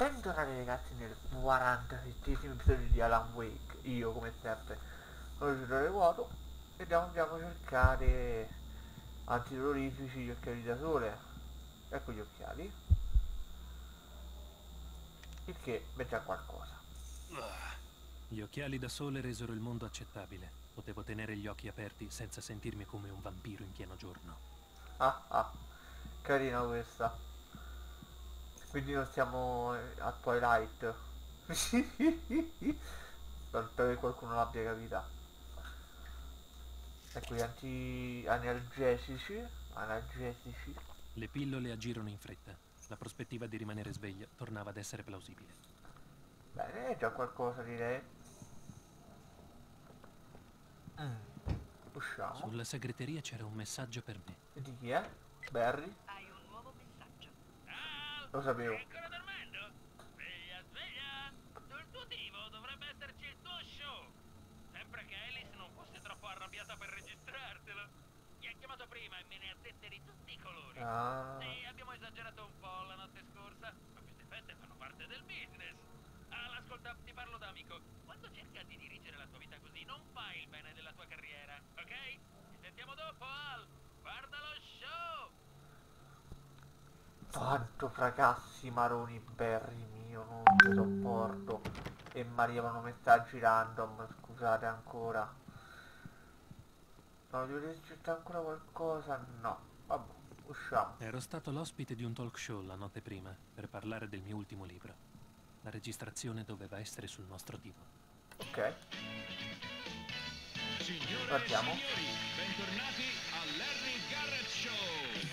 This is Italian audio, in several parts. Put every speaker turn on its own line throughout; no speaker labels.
Bentornati ragazzi nel 47esimo episodio di Alan Wake. Io come sempre sono giocatore vuoto e andiamo a cercare antidolorifici, gli occhiali da sole. Ecco gli occhiali. Il che mi già qualcosa.
Gli occhiali da sole resero il mondo accettabile. Potevo tenere gli occhi aperti senza sentirmi come un vampiro in pieno giorno.
Ah, carina questa. Quindi non siamo a Twilight. Spero che qualcuno l'abbia capita. Ecco gli analgesici.
Le pillole agirono in fretta. La prospettiva di rimanere sveglia tornava ad essere plausibile.
Bene, è già qualcosa direi. Usciamo.
Sulla segreteria c'era un messaggio per me.
E di chi è? Barry?
Hai un nuovo messaggio.
Lo sapevo.
Stai ancora dormendo? Sveglia, sveglia! Sul tuo divo dovrebbe esserci il tuo show. Sempre che Alice non fosse troppo arrabbiata per registrartelo. Mi ha chiamato prima e me ne ha dette di tutti i colori. Sì, abbiamo esagerato un po' la notte scorsa, ma queste feste fanno parte del business. Ascolta, ti parlo da amico. Quando cerca di dirigere la tua vita così, non fai il bene della tua carriera, ok? Ci sentiamo dopo, Al! Guarda lo show!
Quanto fracassi maroni Barry mio, non ti sopporto. E mi arrivano messaggi random, scusate ancora. Ma dovete cercare ancora qualcosa? No. Vabbè, usciamo.
Ero stato l'ospite di un talk show la notte prima per parlare del mio ultimo libro. La registrazione doveva essere sul nostro divo.
Ok.
Signore
Partiamo.
e signori, bentornati all'Harry Garrett Show!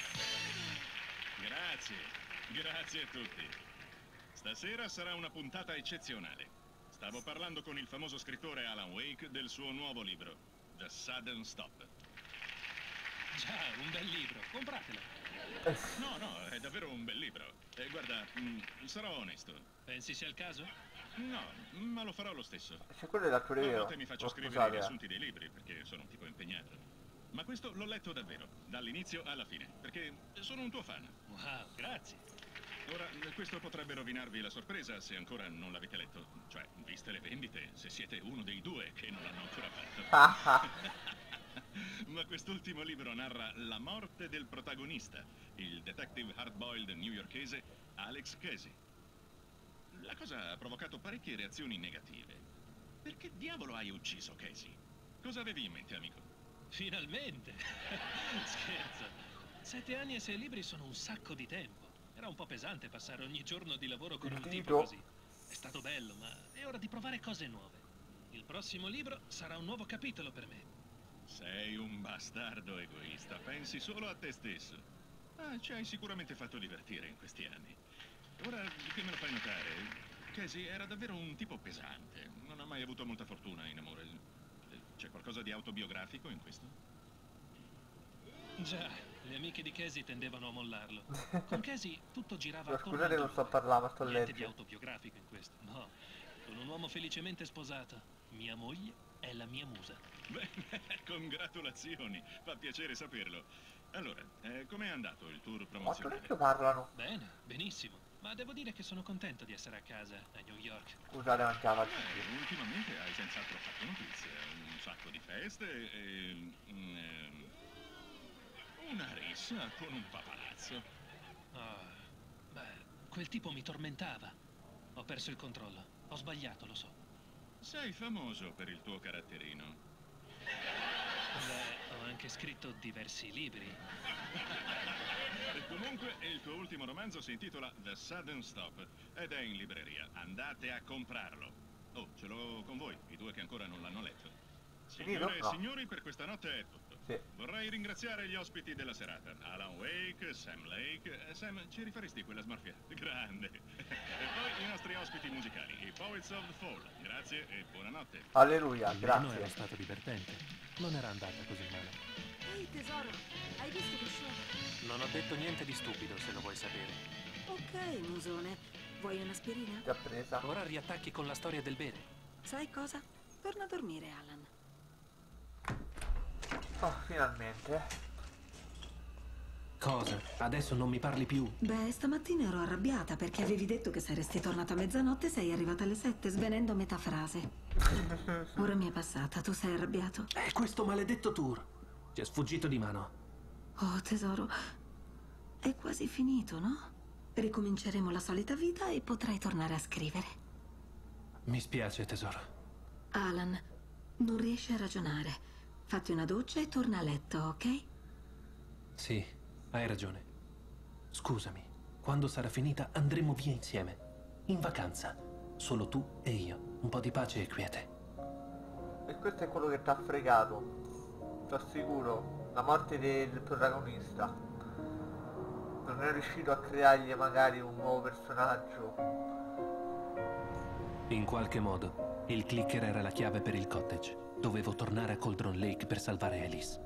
Grazie a tutti. Stasera sarà una puntata eccezionale. Stavo parlando con il famoso scrittore Alan Wake del suo nuovo libro, The Sudden Stop.
Già, un bel libro, compratelo.
No, è davvero un bel libro. Guarda, sarò onesto.
Pensi sia il caso?
No, ma lo farò lo stesso.
C'è quello dell'attore
A
vero.
volte mi faccio
Oh,
scrivere i
scusate.
riassunti dei libri perché sono un tipo impegnato. Ma questo l'ho letto davvero, dall'inizio alla fine, perché sono un tuo fan.
Wow, grazie.
Ora, questo potrebbe rovinarvi la sorpresa se ancora non l'avete letto. Cioè, viste le vendite, se siete uno dei due che non l'hanno ancora fatto. Ma quest'ultimo libro narra la morte del protagonista, il detective hardboiled newyorkese Alex Casey. La cosa ha provocato parecchie reazioni negative. Perché diavolo hai ucciso Casey? Cosa avevi in mente, amico?
Finalmente! Scherzo. 7 anni e 6 libri sono un sacco di tempo. Era un po' pesante passare ogni giorno di lavoro con un tipo così. È stato bello, ma è ora di provare cose nuove. Il prossimo libro sarà un nuovo capitolo per me.
Sei un bastardo egoista, pensi solo a te stesso. Ci hai sicuramente fatto divertire in questi anni. Ora che me lo fai notare, Casey era davvero un tipo pesante. Non ha mai avuto molta fortuna in amore. C'è qualcosa di autobiografico in questo?
Già, le amiche di Casey tendevano a mollarlo. Con Casey tutto girava
Ma
attorno
scusate,
a
non
lui.
sto parlando, sto
Niente di
leggendo.
autobiografico in questo, no. Con un uomo felicemente sposato. Mia moglie è la mia musa.
Beh, congratulazioni, fa piacere saperlo. Allora, com'è andato il tour
Quanto
promozionale?
vecchio parlano?
Bene, benissimo. Ma devo dire che sono contento di essere a casa, a New York.
Scusate, non ce la faccio più.
Ultimamente hai senz'altro fatto notizia, un sacco di feste e una rissa con un paparazzo.
Ah, beh, quel tipo mi tormentava. Ho perso il controllo. Ho sbagliato, lo so.
Sei famoso per il tuo caratterino.
Beh, ho anche scritto diversi libri.
E comunque il tuo ultimo romanzo si intitola The Sudden Stop ed è in libreria. Andate a comprarlo. Oh, ce l'ho con voi, i due che ancora non l'hanno letto. Signore e
No.
signori, per questa notte è tutto.
Sì.
Vorrei ringraziare gli ospiti della serata. Alan Wake, Sam Lake. Sam, ci rifaresti quella smorfia? Grande. E poi i nostri ospiti musicali, i Poets of the Fall. Grazie e buonanotte.
Alleluia,
Il brano era
grazie.
stato divertente. Non era andata così male.
Ehi tesoro, hai visto lo show?
Non ho detto niente di stupido, se lo vuoi sapere.
Ok, musone. Vuoi un'aspirina?
Già presa.
Ora riattacchi con la storia del bere.
Sai cosa? Torna a dormire, Alan.
Oh, finalmente.
Cosa? Adesso non mi parli più?
Beh, stamattina ero arrabbiata perché avevi detto che saresti tornata a mezzanotte e sei arrivata alle 7, svenendo a metà frase. Ora mi è passata, tu sei arrabbiato?
È questo maledetto tour. Ci è sfuggito di mano.
Oh, tesoro, è quasi finito, no? Ricominceremo la solita vita e potrai tornare a scrivere.
Mi spiace, tesoro.
Alan, non riesci a ragionare. Fatti una doccia e torna a letto, ok?
Sì, hai ragione. Scusami, quando sarà finita andremo via insieme. In vacanza. Solo tu e io. Un po' di pace e quiete.
E questo è quello che ti ha fregato. Ti assicuro. La morte del protagonista. Non è riuscito a creargli magari un nuovo personaggio.
In qualche modo, il clicker era la chiave per il cottage. Dovevo tornare a Cauldron Lake per salvare Alice.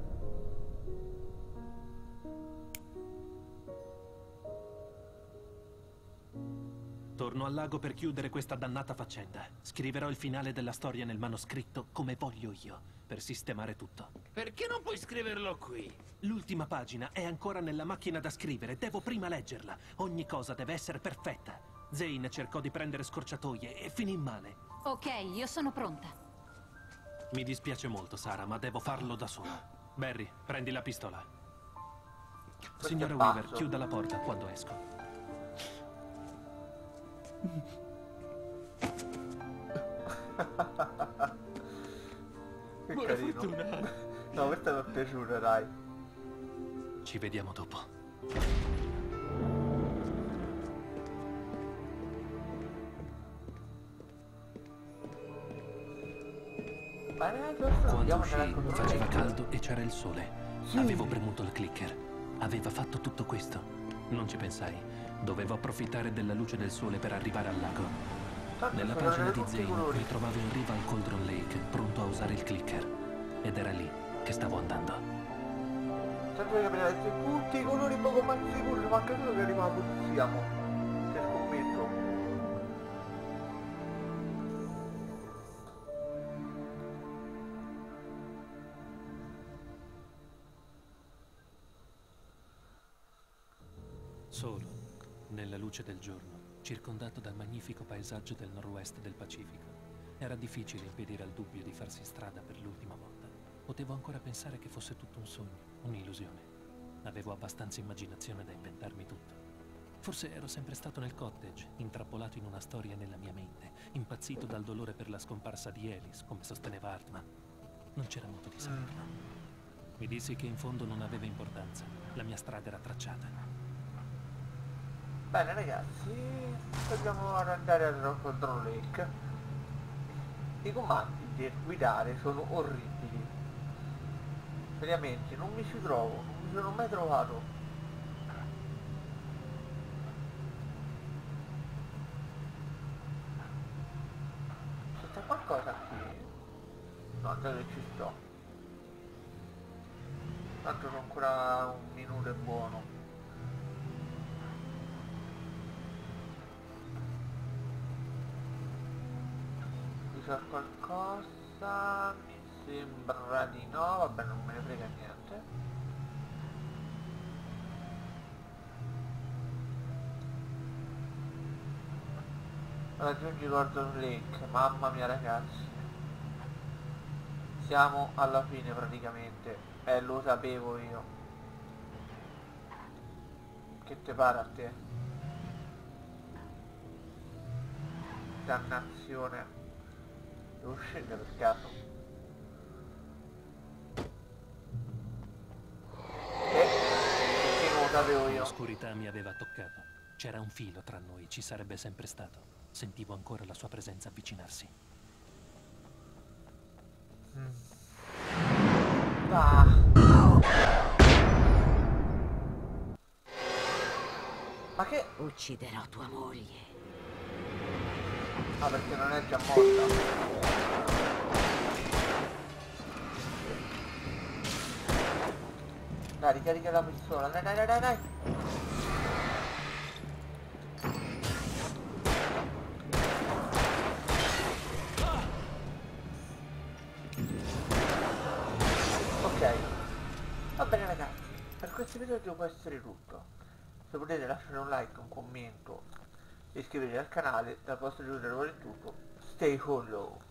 Torno al lago per chiudere questa dannata faccenda. Scriverò il finale della storia nel manoscritto come voglio io, per sistemare tutto.
Perché non puoi scriverlo qui?
L'ultima pagina è ancora nella macchina da scrivere, devo prima leggerla. Ogni cosa deve essere perfetta. Zane cercò di prendere scorciatoie e finì male.
Ok, io sono pronta.
Mi dispiace molto, Sara, ma devo farlo da sola. Barry, prendi la pistola. Signora Weaver, chiuda la porta quando esco.
Che carino. No, questa mi è piaciuta, dai.
Ci vediamo dopo. Quando uscì faceva caldo e c'era il sole. Avevo premuto il clicker. Aveva fatto tutto questo. Non ci pensai. Dovevo approfittare della luce del sole per arrivare al lago. Nella pagina di Zane mi trovavo in riva al Cauldron Lake, pronto a usare il clicker. Ed era lì che stavo andando.
Tanto che capire tutti i colori poco ma sicuri, manca solo che arriva la polizia, mo. Se scommetto.
Solo, nella luce del giorno, circondato dal magnifico paesaggio del nord-est del Pacifico, era difficile impedire al dubbio di farsi strada per l'ultima volta. Potevo ancora pensare che fosse tutto un sogno, un'illusione. Avevo abbastanza immaginazione da inventarmi tutto. Forse ero sempre stato nel cottage, intrappolato in una storia nella mia mente, impazzito dal dolore per la scomparsa di Alice, come sosteneva Hartman. Non c'era modo di saperlo. Mi dissi che in fondo non aveva importanza. La mia strada era tracciata.
Bene ragazzi, dobbiamo andare a Cauldron Lake. I comandi del guidare sono orribili. Veramente, non mi ci trovo, non mi sono mai trovato. C'è qualcosa qui? No, già che ci sto. Tanto sono ancora un minuto e buono. C'è qualcosa? Mi sembra di no, vabbè non me ne frega niente. Raggiungi Cauldron Lake, mamma mia ragazzi. Siamo alla fine praticamente, lo sapevo io. Che te pare a te? Dannazione. Devo scendere per caso. Perché non lo sapevo io.
L'oscurità mi aveva toccato. C'era un filo tra noi, ci sarebbe sempre stato. Sentivo ancora la sua presenza avvicinarsi.
Ah. Ma che?
Ucciderò tua moglie.
Ah, perché non è già morta. Dai, ricarica la pistola, dai, dai, dai, dai, dai. Ok. Va bene ragazzi, per questo video episodio può essere tutto. Se potete lasciare un like, un commento e iscrivervi al canale, dal vostro Giulio è tutto. Stay hollow.